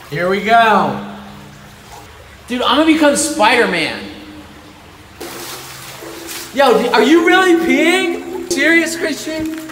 Here we go. Dude, I'm gonna become Spider-Man. Yo, are you really peeing? Serious, Christian?